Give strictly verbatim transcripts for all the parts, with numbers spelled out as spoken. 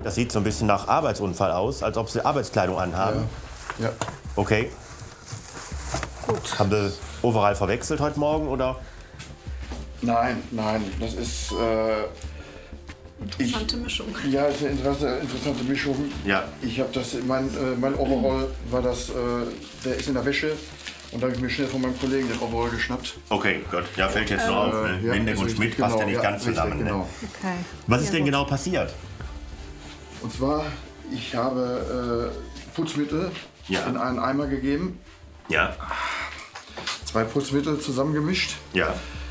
Das sieht so ein bisschen nach Arbeitsunfall aus, als ob Sie Arbeitskleidung anhaben. Ja. Ja. Okay. Gut. Haben Sie Overall verwechselt heute Morgen, oder? Nein, nein, das ist... Äh, interessante Mischung. Ja, es ist eine interessante, interessante Mischung. Ja. Ich habe das, mein, äh, mein Overall war das, äh, der ist in der Wäsche. Und da habe ich mir schnell von meinem Kollegen den Overall geschnappt. Okay, Gott. Ja, fällt jetzt nur auf. Ne? Ja, Windeck und Schmidt genau, passt ja nicht ja, ganz zusammen. richtig, genau. Ne? Okay. Was ist Ja, denn gut. genau passiert? Und zwar, ich habe äh, Putzmittel Ja. in einen Eimer gegeben. Ja. Zwei Putzmittel zusammengemischt. Ja.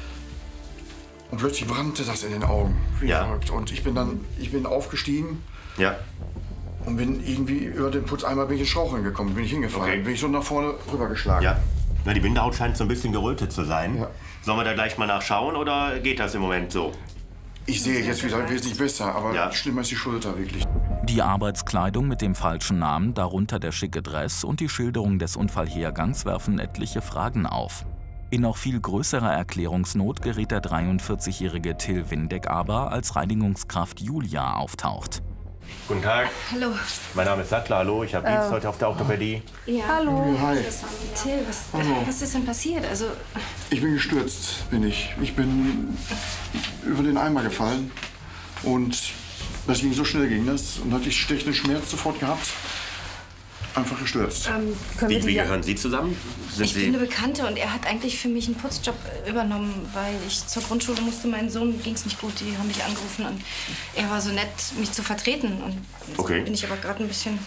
Und plötzlich brannte das in den Augen. Wie Ja. verrückt. Und ich bin dann ich bin aufgestiegen Ja. und bin irgendwie über den Putzeimer bin ich ins Straucheln gekommen. Bin ich hingefallen. Okay. Bin ich so nach vorne rübergeschlagen. Ja. Na, die Bindehaut scheint so ein bisschen gerötet zu sein. Ja. Sollen wir da gleich mal nachschauen oder geht das im Moment so? Ich sehe jetzt wieder wesentlich besser, aber Ja. schlimmer ist die Schulter wirklich. Die Arbeitskleidung mit dem falschen Namen, darunter der schicke Dress und die Schilderung des Unfallhergangs werfen etliche Fragen auf. In noch viel größerer Erklärungsnot gerät der dreiundvierzigjährige Till Windeck aber, als Reinigungskraft Julia auftaucht. Guten Tag. Hallo. Mein Name ist Sattler. Hallo, ich habe Dienst heute auf der Orthopädie. Ja. Hallo. Hi. Till, was, Hallo. was ist denn passiert? Also, Ich bin gestürzt, bin ich. Ich bin über den Eimer gefallen und das ging so schnell ging das und hatte ich stechenden Schmerz sofort gehabt. Einfach gestürzt. ähm, können wir Wie, die wie ja- gehören Sie zusammen? Sind Ich bin Sie? eine Bekannte und er hat eigentlich für mich einen Putzjob übernommen, weil ich zur Grundschule musste. Meinem Sohn ging es nicht gut, die haben mich angerufen und er war so nett, mich zu vertreten. Und jetzt Okay. bin ich aber gerade ein bisschen...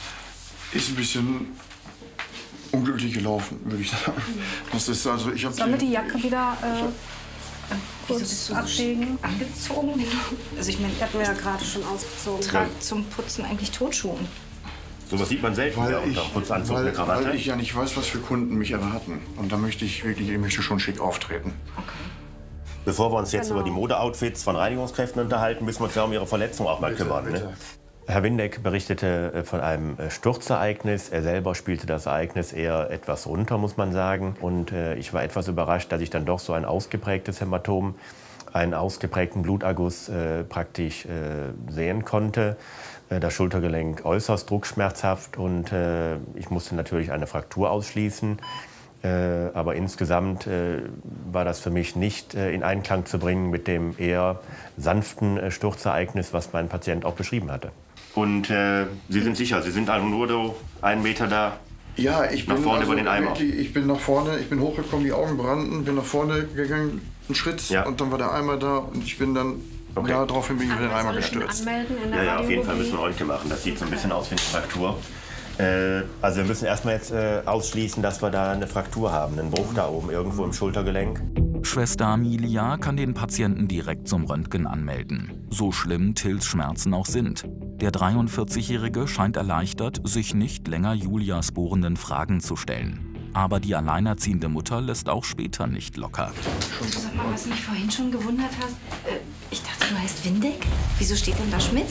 Ist ein bisschen unglücklich gelaufen, würde ich sagen. Das ist also, ich habe Sollen wir die Jacke wieder äh, Wieso kurz bist du so ablegen? angezogen? Also ich meine, Die hatten wir ja gerade schon ausgezogen. ich trage zum Putzen eigentlich Turnschuhe. Sowas sieht man selten weil ja, ich, unter Putzanzug weil, mit Krawatte. weil ich ja nicht weiß, was für Kunden mich erwarten. Und da möchte ich wirklich, ich möchte schon schick auftreten. Bevor wir uns jetzt Genau. über die Modeoutfits von Reinigungskräften unterhalten, müssen wir uns ja um Ihre Verletzung auch mal Bitte, kümmern. bitte. Ne? Herr Windeck berichtete äh, von einem äh, Sturzereignis. Er selber spielte das Ereignis eher etwas runter, muss man sagen. Und äh, ich war etwas überrascht, dass ich dann doch so ein ausgeprägtes Hämatom, einen ausgeprägten Bluterguss äh, praktisch äh, sehen konnte. Äh, Das Schultergelenk äußerst druckschmerzhaft und äh, ich musste natürlich eine Fraktur ausschließen. Äh, aber insgesamt äh, war das für mich nicht äh, in Einklang zu bringen mit dem eher sanften äh, Sturzereignis, was mein Patient auch beschrieben hatte. Und äh, Sie sind sicher, Sie sind also nur so einen Meter da? Ja, ich bin Nach vorne über den Eimer. wirklich- Ich bin nach vorne, ich bin hochgekommen, die Augen brannten, bin nach vorne gegangen, einen Schritt Ja. und dann war der Eimer da und ich bin dann Okay. ja, daraufhin bin ich über den Eimer Soll ich ihn gestürzt. anmelden in der Ja, ja, auf jeden Fall Radiologie? müssen wir Röntgen machen. Das sieht so ein bisschen aus wie eine Fraktur. Äh, also wir müssen erstmal jetzt äh, ausschließen, dass wir da eine Fraktur haben, einen Bruch da oben irgendwo im Schultergelenk. Schwester Amelia kann den Patienten direkt zum Röntgen anmelden. So schlimm Tills Schmerzen auch sind. Der dreiundvierzigjährige scheint erleichtert, sich nicht länger Julias bohrenden Fragen zu stellen. Aber die alleinerziehende Mutter lässt auch später nicht locker. Sag mal, was mich vorhin schon gewundert hat. Äh, ich dachte, du heißt Windeck. Wieso steht denn da Schmidt?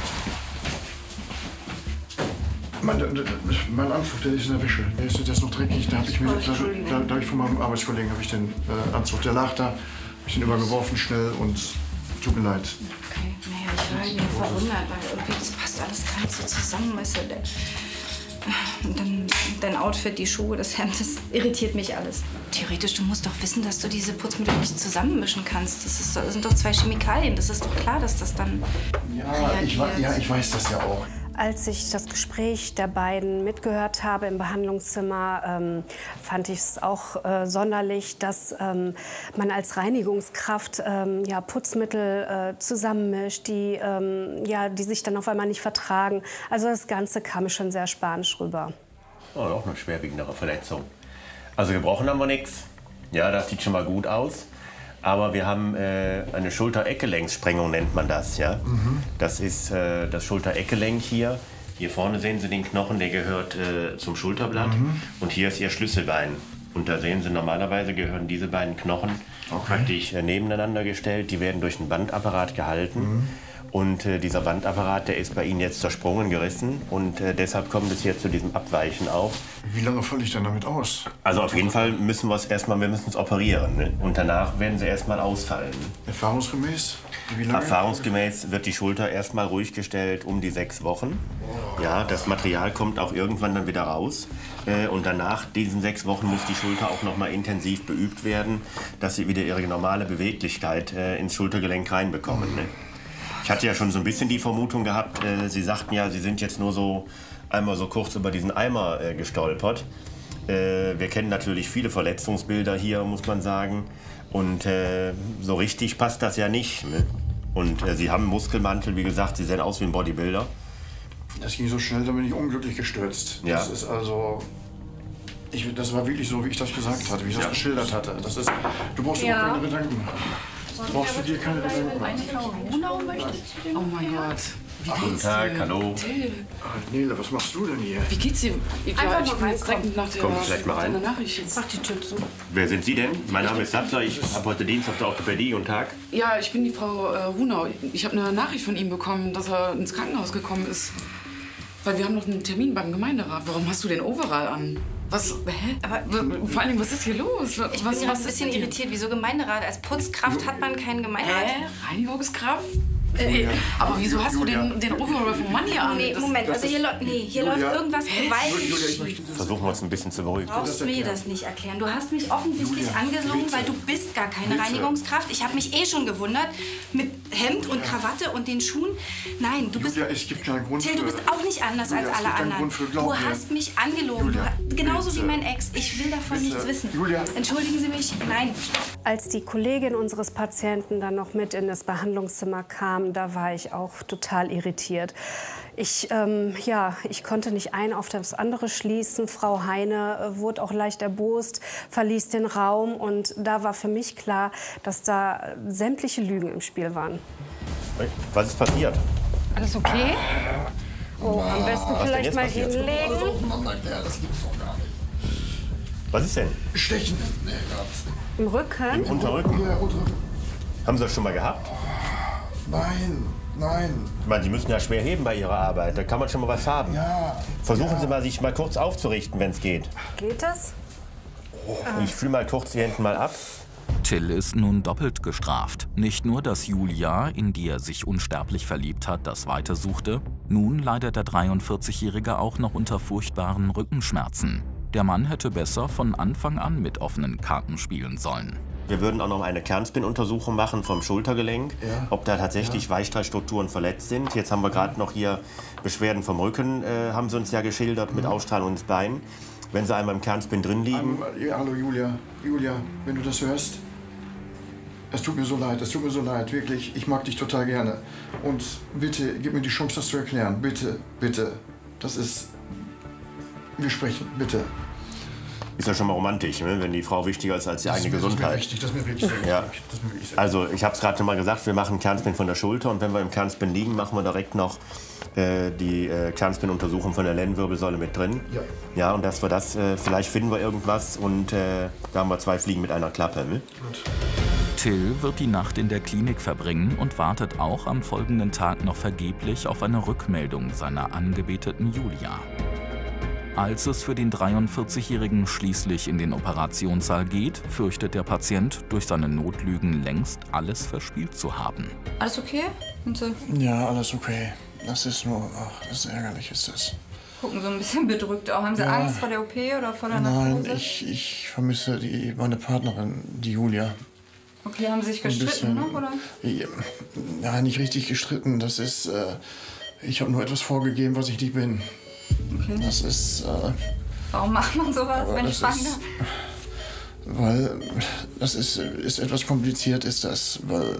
Mein, mein Anzug, der ist in der Wäsche. Der ist, der ist noch dreckig. Da habe ich, mir, da, da, da hab ich von meinem Arbeitskollegen hab ich den äh, Anzug. Der lag da. Hab ich den übergeworfen schnell und tut mir leid. Okay, naja, ich war halt nur verwundert, weil irgendwie das passt alles gar nicht so zusammen, weißt du. Der, und dann dein Outfit, die Schuhe, das Hemd, das irritiert mich alles. Theoretisch, du musst doch wissen, dass du diese Putzmittel nicht zusammenmischen kannst. Das, ist, doch- das sind doch zwei Chemikalien. Das ist doch klar, dass das dann Ja, ich, wa- reagiert. ja, ich weiß das ja auch. Als ich das Gespräch der beiden mitgehört habe im Behandlungszimmer, ähm, fand ich es auch äh, sonderlich, dass ähm, man als Reinigungskraft ähm, ja, Putzmittel äh, zusammenmischt, die, ähm, ja, die sich dann auf einmal nicht vertragen. Also das Ganze kam mir schon sehr spanisch rüber. Oh, auch eine schwerwiegendere Verletzung. Also gebrochen haben wir nichts. Ja, das sieht schon mal gut aus. Aber wir haben äh, eine Schulter-Eckgelenkssprengung, nennt man das. Ja? Das ist äh, das Schulter-Eckgelenk hier. Hier vorne sehen Sie den Knochen, der gehört äh, zum Schulterblatt. Und hier ist Ihr Schlüsselbein. Und da sehen Sie, normalerweise gehören diese beiden Knochen Okay. praktisch äh, nebeneinander gestellt. Die werden durch einen Bandapparat gehalten. Und äh, dieser Bandapparat, der ist bei Ihnen jetzt zersprungen, gerissen. Und äh, deshalb kommt es hier zu diesem Abweichen auch. Wie lange falle ich denn damit aus? Also auf jeden Fall müssen wir es erstmal, wir müssen es operieren. Ne? Und danach werden Sie erstmal ausfallen. Erfahrungsgemäß? Wie lange? Erfahrungsgemäß wird die Schulter erstmal ruhig gestellt um die sechs Wochen. Ja, das Material kommt auch irgendwann dann wieder raus. Äh, und danach diesen sechs Wochen muss die Schulter auch noch mal intensiv beübt werden, dass Sie wieder Ihre normale Beweglichkeit äh, ins Schultergelenk reinbekommen. Ne? Ich hatte ja schon so ein bisschen die Vermutung gehabt, äh, Sie sagten ja, Sie sind jetzt nur so einmal so kurz über diesen Eimer äh, gestolpert. Äh, wir kennen natürlich viele Verletzungsbilder hier, muss man sagen. Und äh, so richtig passt das ja nicht. Ne? Und äh, Sie haben einen Muskelmantel, wie gesagt, Sie sehen aus wie ein Bodybuilder. Das ging so schnell, da bin ich unglücklich gestürzt. Ja. Das ist also... Ich, das war wirklich so, wie ich das gesagt hatte, wie ich das Ja. geschildert hatte. Das ist, du brauchst dir Ja. keine Gedanken machen. Brauchst du dir keine Gedanken machen. Frau Runau möchte zu dem. Oh mein Gott. Wie Guten geht's Tag, dir? hallo. Till, Ach, Nele, was machst du denn hier? wie geht's dir? Ja, Einfach ich mal bin jetzt reinkommen. direkt nach der, Kommen Sie vielleicht mal nach rein. deiner Nachricht jetzt. Mach die Tür zu. Wer sind Sie denn? Mein Name ist Sapser, ich habe heute Dienst auf der Orthopädie. Guten Tag. Ja, ich bin die Frau äh, Runau. Ich habe eine Nachricht von ihm bekommen, dass er ins Krankenhaus gekommen ist. Weil wir haben noch einen Termin beim Gemeinderat. Warum hast du den Overall an? Was? Hä? Aber- W- Vor allen Dingen, was ist hier los? Ich was, bin was gerade ein ist bisschen denn- irritiert. Wieso Gemeinderat? Als Putzkraft hat man keinen Gemeinderat. Hä? Reinigungskraft? Äh, aber wieso hast du den, den Overall vom Mann hier an? Nee, Das- Moment, also hier, läu- nee, hier Julia. läuft irgendwas gewaltig Julia, ich schief. möchte das... Versuchen wir uns ein bisschen zu beruhigen. Du brauchst mir das nicht erklären. Du hast mich offensichtlich Julia, angelogen, bitte. weil du bist gar keine Bitte. Reinigungskraft. Ich habe mich eh schon gewundert mit Hemd und Krawatte und den Schuhen. Nein, du bist... Julia, es gibt keinen Grund Till, du für- bist auch nicht anders Julia, als es alle gibt keinen anderen. Grund für, glaub Du mir. hast mich angelogen. Julia, du, genauso bitte. wie mein Ex. Ich will davon Bitte. nichts wissen. Julia. Entschuldigen Sie mich? Nein. Als die Kollegin unseres Patienten dann noch mit in das Behandlungszimmer kam, da war ich auch total irritiert. Ich, ähm, ja, ich konnte nicht ein auf das andere schließen. Frau Heine äh, wurde auch leicht erbost, verließ den Raum. Und da war für mich klar, dass da äh, sämtliche Lügen im Spiel waren. Was ist passiert? Alles okay? Oh, am besten denn vielleicht jetzt mal passiert? hinlegen. Das gibt's doch gar nicht. Was ist denn? Stechen. Nee, Im Rücken. Im Unterrücken? ja, unter... Haben Sie das schon mal gehabt? Nein, nein. Ich meine, Sie müssen ja schwer heben bei Ihrer Arbeit. Da kann man schon mal was haben. Ja. Versuchen Sie mal, sich mal kurz aufzurichten, wenn es geht. Geht das? Ich fühle mal kurz hier hinten mal ab. Till ist nun doppelt gestraft. Nicht nur, dass Julia, in die er sich unsterblich verliebt hat, das Weite suchte, nun leidet der dreiundvierzigjährige auch noch unter furchtbaren Rückenschmerzen. Der Mann hätte besser von Anfang an mit offenen Karten spielen sollen. Wir würden auch noch eine Kernspin-Untersuchung machen vom Schultergelenk, Ja. ob da tatsächlich ja. Weichstrahstrukturen verletzt sind. Jetzt haben wir gerade noch hier Beschwerden vom Rücken, äh, haben Sie uns ja geschildert, mit Ausstrahlung ins Bein. Wenn Sie einmal im Kernspin drin liegen, Ja, hallo Julia. Julia, wenn du das hörst, es tut mir so leid, es tut mir so leid, wirklich. Ich mag dich total gerne. Und bitte, gib mir die Chance, das zu erklären. Bitte, bitte. Das ist... Wir sprechen, bitte. ist ja schon mal romantisch, ne? Wenn die Frau wichtiger ist als die eigene Das ist mir Gesundheit. wichtig, das ist mir wirklich sehr Ja. wichtig. Das ist mir wirklich sehr Also ich habe es gerade schon mal gesagt, wir machen Kernspin von der Schulter und wenn wir im Kernspin liegen, machen wir direkt noch äh, die äh, Kernspin-Untersuchung von der Lendenwirbelsäule mit drin. Ja. Ja, und dass wir das, äh, vielleicht finden wir irgendwas und äh, da haben wir zwei Fliegen mit einer Klappe. Ne? Till wird die Nacht in der Klinik verbringen und wartet auch am folgenden Tag noch vergeblich auf eine Rückmeldung seiner angebeteten Julia. Als es für den dreiundvierzigjährigen schließlich in den Operationssaal geht, fürchtet der Patient, durch seine Notlügen längst alles verspielt zu haben. Alles okay? Und so Ja, alles okay. Das ist nur... Ach, das ist ärgerlich, ist das. gucken so ein bisschen bedrückt auch. Haben Sie Ja. Angst vor der O P oder vor der Nein, Narkose? ich, ich vermisse die, meine Partnerin, die Julia. Okay, haben Sie sich Ein gestritten, bisschen. ne? Oder? Ja, nicht richtig gestritten. Das ist... Äh, ich habe nur etwas vorgegeben, was ich nicht bin. Okay. Das ist... Äh, Warum macht man sowas, Aber wenn ich das fragen ist- darf? Weil das ist, ist etwas kompliziert, ist das. Weil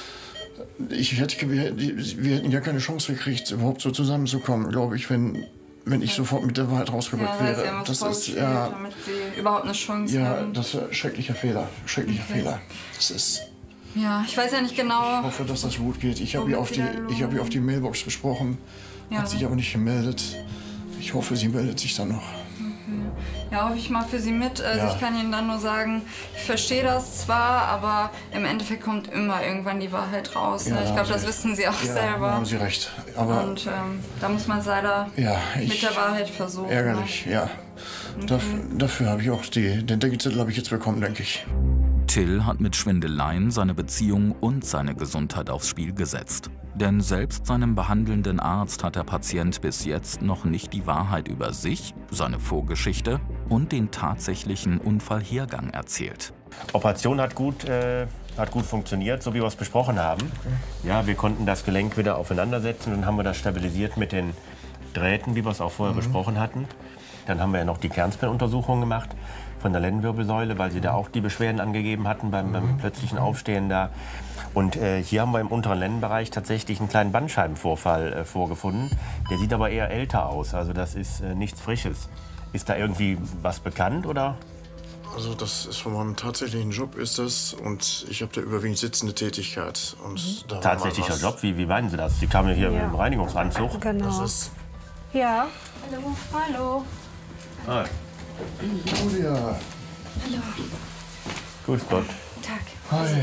ich hätte, wir, wir hätten ja keine Chance gekriegt, überhaupt so zusammenzukommen, glaube ich, wenn, wenn ich sofort mit der Wahrheit rausgerückt Ja, weil Sie wäre. haben was Das ist vorgespielt, ja, damit Sie überhaupt eine Chance ja, haben. das war ein schrecklicher Fehler, schrecklicher Okay. Fehler. Das ist. Ja, ich weiß ja nicht genau. Ich hoffe, dass das gut geht. Ich habe Womit ihr auf Sie die, da ich habe ihr auf die Mailbox gesprochen, Ja. hat sich aber nicht gemeldet. Ich hoffe, sie meldet sich dann noch. Ja, hoffe ich mal für Sie mit. Also Ja. ich kann Ihnen dann nur sagen, ich verstehe das zwar, aber im Endeffekt kommt immer irgendwann die Wahrheit raus. Ja, Ne? da Ich haben glaube, Sie das recht. wissen Sie auch Ja, selber. da haben Sie recht. Aber Und ähm, da muss man es leider ja, mit ich, der Wahrheit versuchen. ärgerlich, ja. Daf, dafür habe ich auch die, den Denkzettel habe ich jetzt bekommen, denke ich. Till hat mit Schwindeleien seine Beziehung und seine Gesundheit aufs Spiel gesetzt. Denn selbst seinem behandelnden Arzt hat der Patient bis jetzt noch nicht die Wahrheit über sich, seine Vorgeschichte und den tatsächlichen Unfallhergang erzählt. Operation hat gut, äh, hat gut funktioniert, so wie wir es besprochen haben. Ja, wir konnten das Gelenk wieder aufeinandersetzen und dann haben wir das stabilisiert mit den Drähten, wie wir es auch vorher mhm. besprochen hatten. Dann haben wir ja noch die Kernspinuntersuchung gemacht von der Lendenwirbelsäule, weil sie da auch die Beschwerden angegeben hatten beim, beim plötzlichen Aufstehen da. Und äh, hier haben wir im unteren Lendenbereich tatsächlich einen kleinen Bandscheibenvorfall äh, vorgefunden. Der sieht aber eher älter aus, also das ist äh, nichts Frisches. Ist da irgendwie was bekannt, oder? Also das ist von meinem tatsächlichen Job ist das und ich habe da überwiegend sitzende Tätigkeit. Und da war mal Tatsächlicher was. Job? Wie, wie meinen Sie das? Sie kamen ja hier Ja. mit dem Reinigungsanzug. Genau. Das ist Ja. Hallo, hallo. Ah, Julia. Hallo. grüß Gott. Guten Tag. Hi.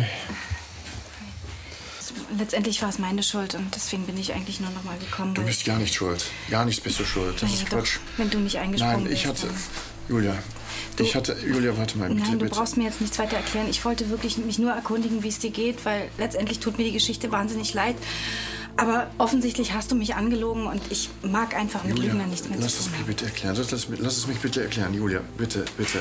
Letztendlich war es meine Schuld und deswegen bin ich eigentlich nur noch mal gekommen. Du weil- bist gar nicht schuld. Gar nichts bist du schuld. Das Ja, ist doch, Quatsch. wenn du nicht eingesprungen Nein, ich wärst, hatte... dann- Julia, ich hatte... Julia, warte mal, bitte, Nein, du bitte. brauchst mir jetzt nichts weiter erklären. Ich wollte wirklich mich nur erkundigen, wie es dir geht, weil letztendlich tut mir die Geschichte wahnsinnig leid. Aber offensichtlich hast du mich angelogen und ich mag einfach mit Julia, Lügnern nichts mehr lass zu es tun mich haben. bitte erklären. Lass, lass, lass es mich bitte erklären, Julia. Bitte, bitte.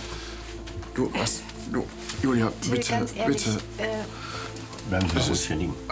Du hast... Du, Julia, Till, bitte, ganz ehrlich, bitte. äh, Bleiben Sie Das mal ruhig ist- hier liegen.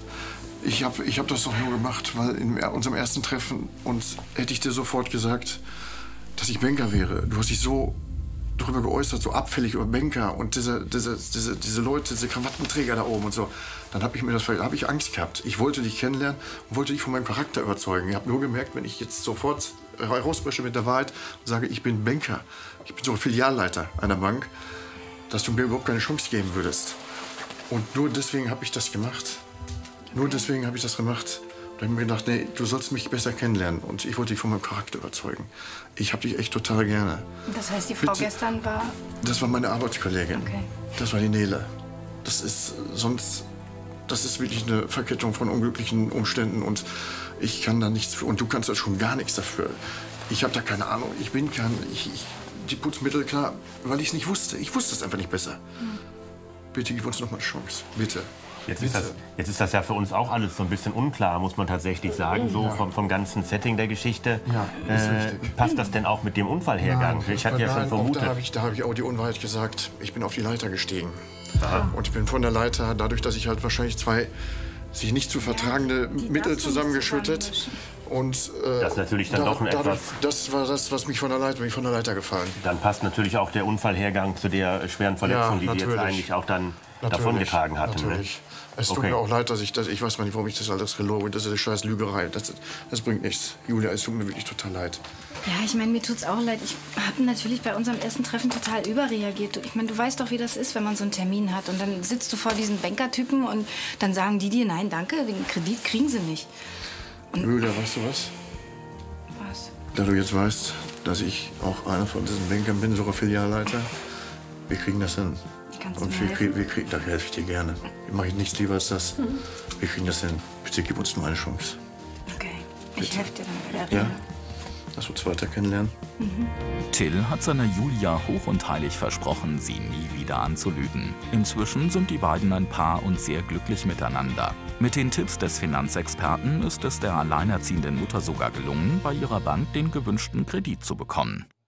Ich habe ich hab das doch nur gemacht, weil in unserem ersten Treffen und hätte ich dir sofort gesagt, dass ich Banker wäre. Du hast dich so darüber geäußert, so abfällig über Banker und diese, diese, diese, diese Leute, diese Krawattenträger da oben und so. Dann habe ich mir das, habe ich Angst gehabt. Ich wollte dich kennenlernen und wollte dich von meinem Charakter überzeugen. Ich habe nur gemerkt, wenn ich jetzt sofort herausbreche mit der Wahrheit und sage, ich bin Banker, ich bin so Filialleiter einer Bank, dass du mir überhaupt keine Chance geben würdest. Und nur deswegen habe ich das gemacht. Nur deswegen habe ich das gemacht. Und dann habe ich mir gedacht, nee, du sollst mich besser kennenlernen. Und ich wollte dich von meinem Charakter überzeugen. Ich habe dich echt total gerne. das heißt, die Frau Bitte. gestern war... Das war meine Arbeitskollegin. Okay. Das war die Nele. Das ist sonst, das ist wirklich eine Verkettung von unglücklichen Umständen. Und ich kann da nichts für. Und du kannst da schon gar nichts dafür. Ich habe da keine Ahnung. Ich bin kein, ich, ich, die Putzmittel, klar, weil ich es nicht wusste. Ich wusste es einfach nicht besser. Hm. Bitte gib uns noch mal eine Chance. Bitte. Jetzt ist, das, jetzt ist das ja für uns auch alles so ein bisschen unklar, muss man tatsächlich sagen, so vom, vom ganzen Setting der Geschichte. Ja, ist äh, richtig. passt das denn auch mit dem Unfallhergang? Ich hatte ja schon Nein, vermutet. Auch da habe ich, da hab ich auch die Unwahrheit gesagt. Ich bin auf die Leiter gestiegen. Und ich bin von der Leiter, dadurch, dass ich halt wahrscheinlich zwei sich nicht zu vertragende die Mittel darfst du nicht zusammengeschüttet. zusammenmischen. Und, äh, Das ist natürlich dann doch ein dadurch, etwas- Das war das, was mich von der Leiter, bin ich von der Leiter gefallen. Dann passt natürlich auch der Unfallhergang zu der schweren Verletzung, die Sie jetzt natürlich. eigentlich auch dann davongetragen hatten. Natürlich. Es tut Okay. mir auch leid, dass ich das, ich weiß mal nicht, warum ich das alles gelogen. Das ist eine scheiß Lügerei. Das, das bringt nichts. Julia, es tut mir wirklich total leid. Ja, ich meine, mir tut's auch leid. Ich habe natürlich bei unserem ersten Treffen total überreagiert. Ich meine, du weißt doch, wie das ist, wenn man so einen Termin hat. Und dann sitzt du vor diesen Bankertypen und dann sagen die dir, nein, danke, wegen Kredit kriegen sie nicht. Julia, weißt du was? Was? Da du jetzt weißt, dass ich auch einer von diesen Bankern bin, sogar Filialleiter, wir kriegen das hin. Kannst du Und mir wir, helfen? krieg, wir kriegen, da helfe ich dir gerne. Ich mache nichts lieber als das. Wir kriegen das hin. Bitte gib uns nur eine Chance. Okay, ich Bitte. helfe dir dann bei der Ja? Rede. Lass uns weiter kennenlernen. Till hat seiner Julia hoch und heilig versprochen, sie nie wieder anzulügen. Inzwischen sind die beiden ein Paar und sehr glücklich miteinander. Mit den Tipps des Finanzexperten ist es der alleinerziehenden Mutter sogar gelungen, bei ihrer Bank den gewünschten Kredit zu bekommen.